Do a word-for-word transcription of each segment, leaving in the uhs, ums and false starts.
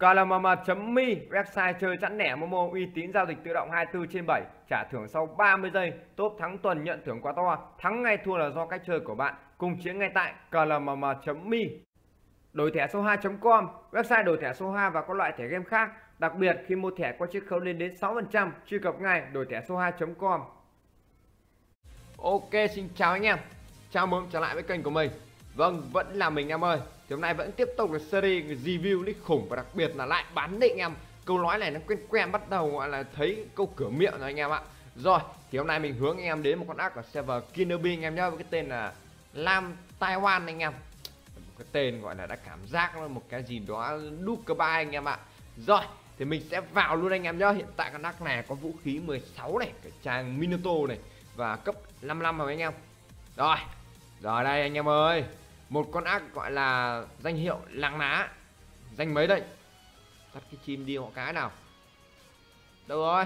ca lờ em chấm me, website chơi chẵn nẻ Momo uy tín, giao dịch tự động hai mươi tư trên bảy, trả thưởng sau ba mươi giây, top thắng tuần nhận thưởng quá to, thắng ngay thua là do cách chơi của bạn. Cùng chiến ngay tại ca lờ em chấm me. Đổi thẻ số hai chấm com, website đổi thẻ số hai và các loại thẻ game khác. Đặc biệt khi mua thẻ có chiết khấu lên đến sáu phần trăm, truy cập ngay đổi thẻ số hai chấm com. Ok, xin chào anh em. Chào mừng trở lại với kênh của mình. Vâng, vẫn là mình em ơi. Thì hôm nay vẫn tiếp tục là series review nick khủng và đặc biệt là lại bán định em. Câu nói này nó quen quen, bắt đầu gọi là thấy câu cửa miệng rồi anh em ạ. Rồi, thì hôm nay mình hướng anh em đến một con ác ở server Kinobi anh em nhớ, với cái tên là Lam Taiwan anh em. Một cái tên gọi là đã cảm giác nó một cái gì đó Dubai anh em ạ. Rồi, thì mình sẽ vào luôn anh em nhá. Hiện tại con ác này có vũ khí mười sáu này, cái trang Minato này và cấp năm mươi lăm rồi anh em. Rồi, rồi đây anh em ơi, một con ác gọi là danh hiệu lăng ná. Danh mấy đây? Tắt cái chim đi họ cái nào. Đâu rồi?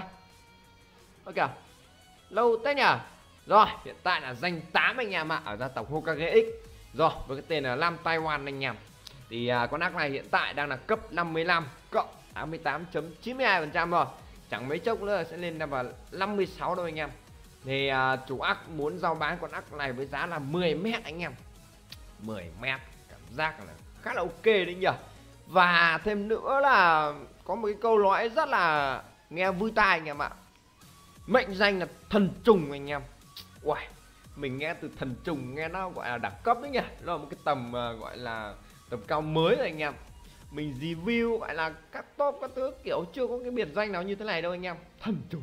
Ơ kìa, lâu thế nhỉ. Rồi, hiện tại là danh tám anh em ạ, ở gia tộc Hokage X. Rồi, với cái tên là Lam Taiwan anh em. Thì à, con ác này hiện tại đang là cấp năm mươi lăm cộng tám mươi tám chấm chín mươi hai phần trăm rồi. Chẳng mấy chốc nữa sẽ lên vào năm mươi sáu đâu anh em. Thì à, chủ ác muốn giao bán con ác này với giá là mười mét anh em. Mười mét cảm giác là khá là ok đấy nhỉ. Và thêm nữa là có một cái câu nói rất là nghe vui tai anh em ạ. Mệnh danh là thần trùng anh em. Uầy, mình nghe từ thần trùng nghe nó gọi là đẳng cấp đấy nhỉ. Nó là một cái tầm uh, gọi là tầm cao mới rồi anh em. Mình review gọi là các top các thứ kiểu chưa có cái biệt danh nào như thế này đâu anh em. Thần trùng.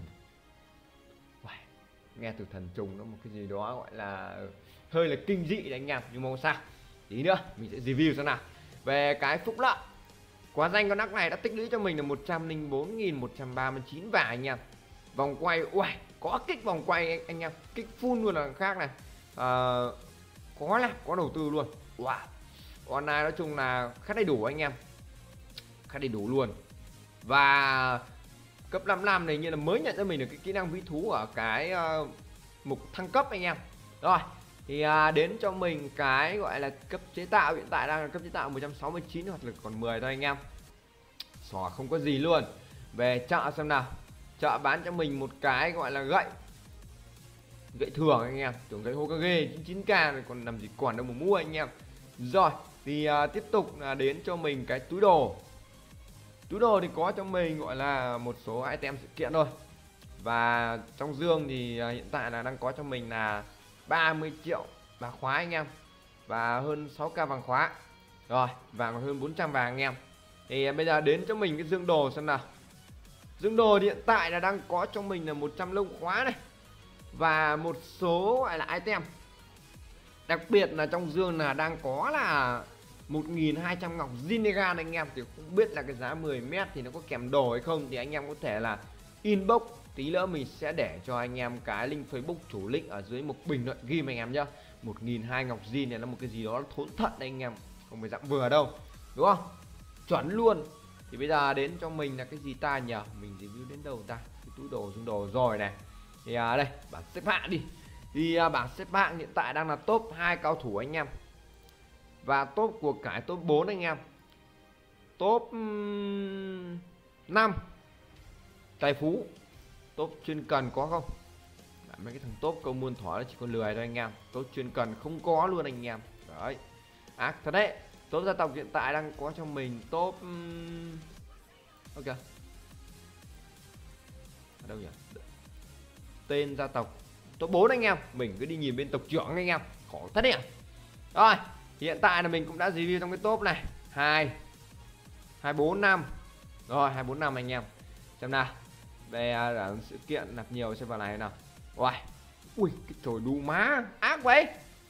Uầy, nghe từ thần trùng nó một cái gì đó gọi là hơi là kinh dị đấy anh em. Nhưng mà không sao, tí nữa mình sẽ review xem nào. Về cái phúc lợi, quá danh con ác này đã tích lũy cho mình là một trăm lẻ bốn nghìn một trăm ba mươi chín vàng anh em. Vòng quay, uầy, có kích vòng quay anh, anh em, kích full luôn là khác này. À, có là có đầu tư luôn. Wow, con này nói chung là khá đầy đủ anh em, khá đầy đủ luôn. Và cấp năm mươi lăm này như là mới nhận cho mình được cái kỹ năng vĩ thú ở cái uh, mục thăng cấp anh em. Rồi, thì uh, đến cho mình cái gọi là cấp chế tạo, hiện tại đang là cấp chế tạo một trăm sáu mươi chín, hoặc lực còn mười thôi anh em. Xỏ không có gì luôn. Về chợ xem nào. Chợ bán cho mình một cái gọi là gậy gậy thường anh em, tưởng gậy Hokage chín mươi chín k rồi còn làm gì còn đâu mà mua anh em. Rồi, thì uh, tiếp tục là đến cho mình cái túi đồ. Túi đồ thì có cho mình gọi là một số item sự kiện thôi. Và trong dương thì uh, hiện tại là đang có cho mình là ba mươi triệu bạc khóa anh em, và hơn sáu k vàng khóa. Rồi, vàng còn hơn bốn trăm vàng anh em. Thì uh, bây giờ đến cho mình cái dương đồ xem nào. Dương đồ hiện tại là đang có cho mình là một trăm lông khóa này và một số gọi là item. Đặc biệt là trong dương là đang có là một nghìn hai trăm ngọc Zinnegan anh em. Thì không biết là cái giá mười mét thì nó có kèm đồ hay không, thì anh em có thể là inbox, tí nữa mình sẽ để cho anh em cái link Facebook chủ link ở dưới một bình luận game anh em nhá. Một nghìn hai ngọc Zin này là một cái gì đó thốn thận đấy anh em, không phải dạng vừa đâu, đúng không? Chuẩn luôn. Thì bây giờ đến cho mình là cái gì ta nhờ, mình review đến đâu ta, cái túi đồ dương đồ rồi này. Thì à, đây bảng xếp hạng đi. Thì à, bảng xếp hạng hiện tại đang là top hai cao thủ anh em, và top của cải top bốn anh em. Top um, năm tài phú. Top chuyên cần có không? Đã, mấy cái thằng top câu muôn thỏ nó chỉ có lười thôi anh em. Top chuyên cần không có luôn anh em. Đấy, ác thật đấy. Top gia tộc hiện tại đang có cho mình top um... ok, ở đâu nhỉ? Tên gia tộc top bốn anh em. Mình cứ đi nhìn bên tộc trưởng anh em, khổ thật đấy à. Rồi, hiện tại là mình cũng đã review trong cái top này hai hai bốn năm. Rồi, hai bốn năm anh em. Xem nào. Về uh, sự kiện nạp nhiều xem vào này nào. Ui, ui cái trời đu má ác vậy.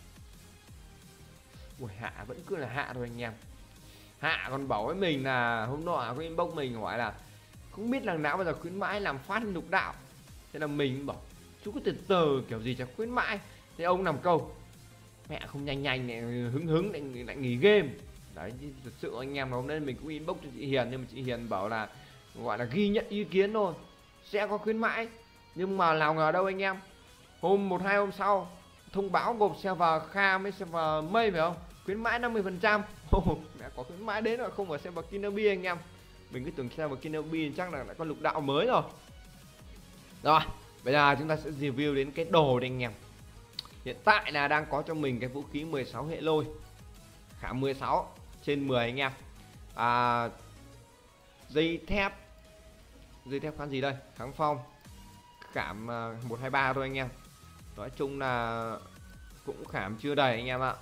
Ui, hạ vẫn cứ là hạ thôi anh em. Hạ còn bảo với mình là hôm nọ có inbox mình hỏi là không biết lần nào bao giờ khuyến mãi làm phát lục đạo. Thế là mình bảo chú cứ từ từ kiểu gì chẳng khuyến mãi. Thế ông làm câu mẹ không nhanh nhanh này, hứng hứng lại, lại nghỉ game. Đấy, thật sự anh em hôm nay mình cũng inbox cho chị Hiền, nhưng mà chị Hiền bảo là gọi là ghi nhận ý kiến thôi, sẽ có khuyến mãi. Nhưng mà nào ngờ đâu anh em, hôm một hai hôm sau thông báo gộp server Kha với server Mây phải không, khuyến mãi năm mươi phần trăm. Mẹ có khuyến mãi đến rồi, không phải server Kinobi anh em. Mình cứ tưởng server Kinobi chắc là đã có lục đạo mới rồi. Rồi, bây giờ chúng ta sẽ review đến cái đồ đây anh em. Hiện tại là đang có cho mình cái vũ khí mười sáu hệ lôi, khảm mười sáu trên mười anh em. À, dây thép, dây thép kháng gì đây? Kháng phong, khảm một hai ba thôi anh em. Nói chung là cũng khảm chưa đầy anh em ạ.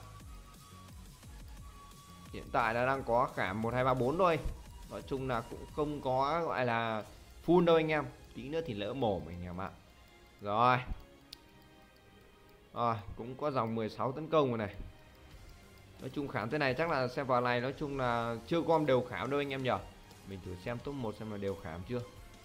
Hiện tại là đang có khảm một hai ba bốn thôi. Nói chung là cũng không có gọi là full đâu anh em. Tí nữa thì lỡ mồm anh em ạ. Rồi. Rồi, cũng có dòng mười sáu tấn công rồi này. Nói chung khảm thế này chắc là server này nói chung là chưa gom đều khảm đâu anh em nhỉ. Mình thử xem top một xem là đều khảm chưa.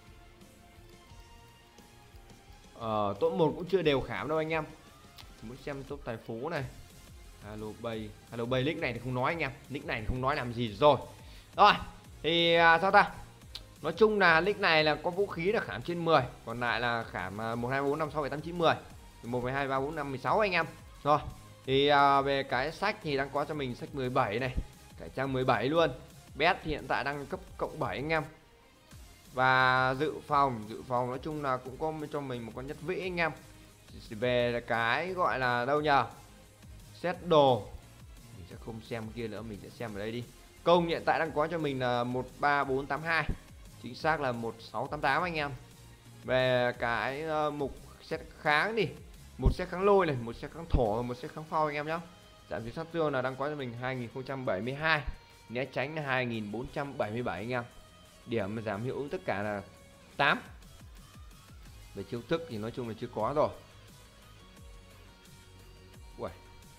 Ờ, top một cũng chưa đều khảm đâu anh em. Muốn xem top tài phú này. Hello Bay, Hello Bay nick này thì không nói anh em, nick này thì không nói làm gì rồi. Rồi, thì à, sao ta? Nói chung là nick này là có vũ khí là khảm trên mười, còn lại là khảm một hai bốn năm sáu bảy tám chín mười, một hai ba bốn năm mười sáu anh em. Rồi, thì à, về cái sách thì đang có cho mình sách mười bảy này, cải trang mười bảy luôn. Bet thì hiện tại đang cấp cộng bảy anh em. Và dự phòng, dự phòng nói chung là cũng có cho mình một con nhất vĩ anh em. Về cái gọi là đâu nhờ? Set đồ mình sẽ không xem kia nữa, mình sẽ xem ở đây đi. Công hiện tại đang có cho mình là một ba bốn tám hai, chính xác là một sáu tám tám anh em. Về cái uh, mục set kháng đi, một set kháng lôi này, một set kháng thổ và một set kháng phao anh em nhé. Giảm chính sát thương là đang có cho mình hai nghìn không trăm bảy mươi hai, né tránh là hai nghìn bốn trăm bảy mươi bảy anh em. Điểm mà giảm hiệu ứng tất cả là tám. Về chiêu thức thì nói chung là chưa có rồi. Uầy,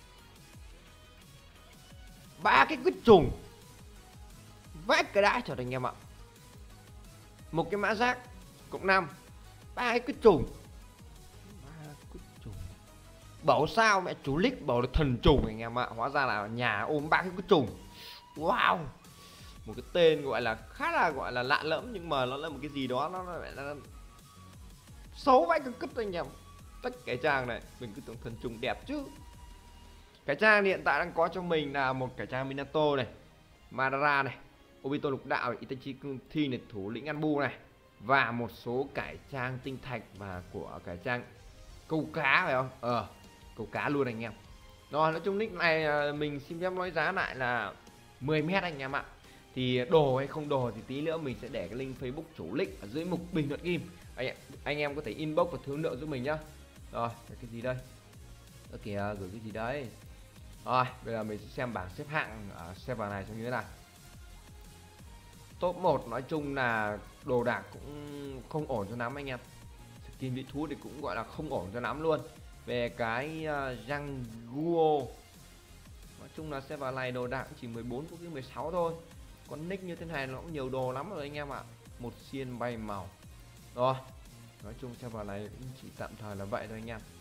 ba cái quyết trùng vách cái đãi cho anh em ạ. Một cái mã giác cộng năm, ba cái quyết trùng, ba quyết trùng. Bảo sao mẹ chú Lick bảo là thần trùng anh em ạ, hóa ra là nhà ôm ba cái quyết trùng. Wow, một cái tên gọi là khá là gọi là lạ lẫm, nhưng mà nó là một cái gì đó nó, nó, nó, nó xấu vãi cái cứt anh em. Tất cái trang này mình cứ tưởng thần trùng đẹp chứ. Cái trang hiện tại đang có cho mình là một cái trang Minato này, Madara này, Obito lục đạo, Itachi Thi này, thủ lĩnh Anbu này, và một số cải trang tinh thạch và của cải trang câu cá phải không? Ờ, câu cá luôn anh em. Rồi, nói chung nick này mình xin phép nói giá lại là mười mét anh em ạ. Thì đồ hay không đồ thì tí nữa mình sẽ để cái link Facebook chủ link ở dưới mục bình luận game. Anh em, anh em có thể inbox và thương lượng giúp mình nhá. Rồi, cái gì đây? Ở kìa, gửi cái gì đấy? Rồi, bây giờ mình sẽ xem bảng xếp hạng ở server này như thế nào. Top một nói chung là đồ đạc cũng không ổn cho lắm anh em. Skin vị thú thì cũng gọi là không ổn cho lắm luôn. Về cái uh, răng Guo, nói chung là server này đồ đạc chỉ mười bốn cũng như mười sáu thôi. Còn nick như thế này nó cũng nhiều đồ lắm rồi anh em ạ. Một xiên bay màu. Rồi, nói chung server này cũng chỉ tạm thời là vậy thôi anh em.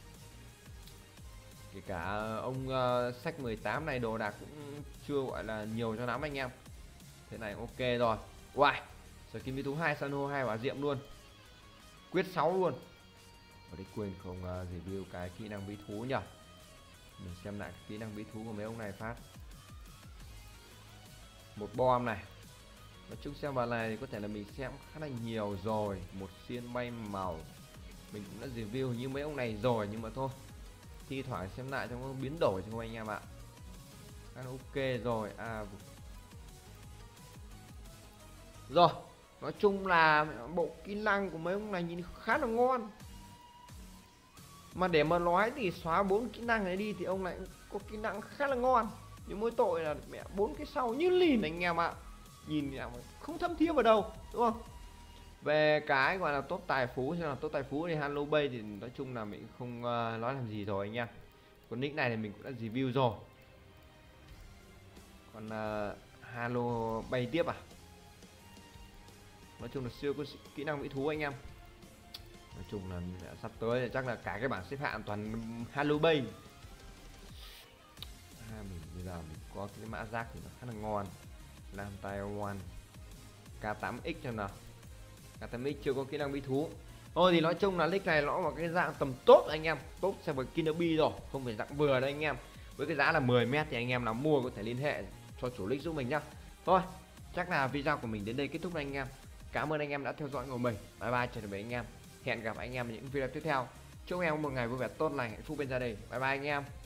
Kể cả ông uh, sách mười tám này đồ đạc cũng chưa gọi là nhiều cho lắm anh em. Thế này ok rồi. Wow, skin vị thú hai san hô hai hỏa diệm luôn, quyết sáu luôn. Ở đây quên không uh, review cái kỹ năng bí thú nhỉ. Mình xem lại kỹ năng bí thú của mấy ông này phát. Một bom này. Nói chung xem vào này thì có thể là mình xem khá là nhiều rồi. Một xiên bay màu mình cũng đã review như mấy ông này rồi, nhưng mà thôi, thi thoảng xem lại cho nó biến đổi cho anh em ạ. Khá là ok rồi. À, rồi, nói chung là bộ kỹ năng của mấy ông này nhìn khá là ngon. Mà để mà nói thì xóa bốn kỹ năng này đi thì ông này có kỹ năng khá là ngon. Nhưng mỗi tội là mẹ bốn cái sau như lìn anh em ạ. Nhìn không thâm thiê vào đâu, đúng không? Về cái gọi là top tài phú, xem là top tài phú thì Hello Bay thì nói chung là mình không uh, nói làm gì rồi anh em. Còn nick này thì mình cũng đã review rồi. Còn uh, Hello Bay tiếp à? Nói chung là siêu có kỹ năng vĩ thú anh em. Nói chung là sắp tới thì chắc là cả cái bảng xếp hạng toàn Hello Bay. À, mình bây giờ mình có cái mã giác thì nó khá là ngon. Làm Taiwan K tám X xem nào. K tám X chưa có kỹ năng bí thú. Thôi thì nói chung là nick này nó là cái dạng tầm tốt anh em, tốt xem với Kinobi rồi, không phải dạng vừa đấy anh em. Với cái giá là mười mét thì anh em nào mua có thể liên hệ cho chủ nick giúp mình nhá. Thôi, Chắc là video của mình đến đây kết thúc rồi anh em. Cảm ơn anh em đã theo dõi của mình. Bye bye, chào tạm biệt anh em. Hẹn gặp anh em ở những video tiếp theo. Chúc em một ngày vui vẻ tốt lành hạnh phúc bên gia đình. Bye bye anh em.